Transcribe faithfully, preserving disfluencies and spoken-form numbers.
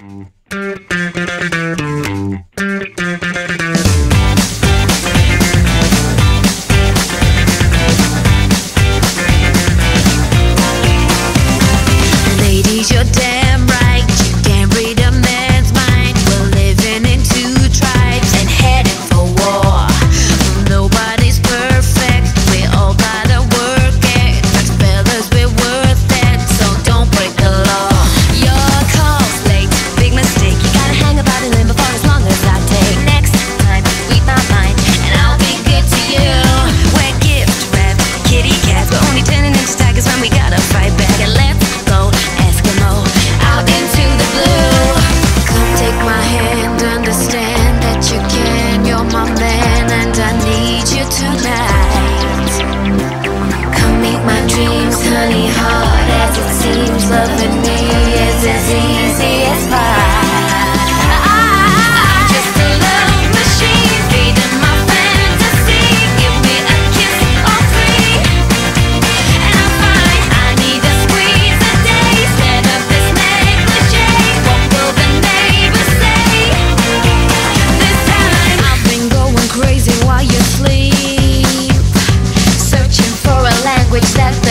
Ladies, you're damn right, you can't read a man's mind. We're living in two tribes and heading for war. Nobody's perfect, we all gotta work it. But fellas, we're worth it, so don't break the law. Your call's late, big mistake. You gotta hang about and live for as long as I take. Next time, read my mind, and I'll be good to you. We're gift wrapped kitty cats, we're only turning into tigers when we gotta fight back. And let's go Eskimo out into the blue. Come take my hand, understand that you can. You're my man, and I need you tonight. Come meet my dreams, honey, hard as it seems. Loving me is as easy as pie. I'm just a love machine, feeding my fantasy. Give me a kiss or three, and I'm fine. I need a squeeze a day, set up this negligee. What will the neighbors say? This time I've been going crazy while you sleep, searching for a language that the